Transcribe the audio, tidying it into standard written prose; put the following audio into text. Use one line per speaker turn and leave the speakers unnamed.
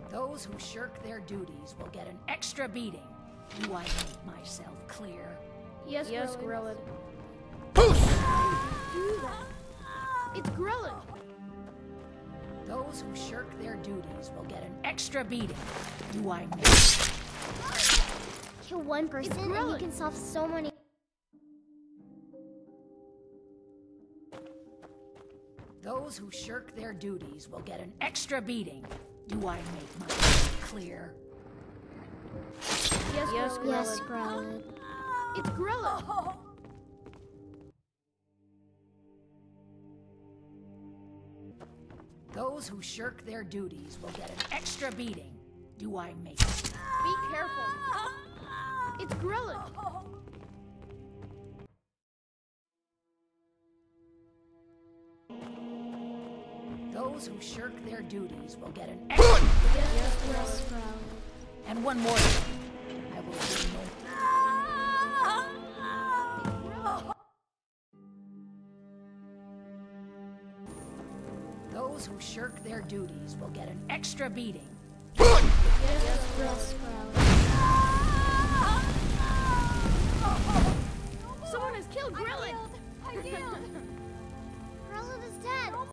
Those who shirk their duties will get an extra beating. Do I make myself clear?
Yes, grelod.
Push!
Do that. It's grelod.
Those who shirk their duties will get an extra beating. Do I make?
Kill one person and you can solve so many.
Those who shirk their duties will get an extra beating. Do I make myself clear?
Yes,
grelod.
It's grelod.
Those who shirk their duties will get an extra beating. Do I make?
Be careful. It's grelod.
Those who shirk their duties will get an extra.
Yes, grelod.
And one more thing. I will do no. Those who shirk their duties will get an extra beating.
Yes, grelod.
Someone has killed grelod.
Grelod is dead.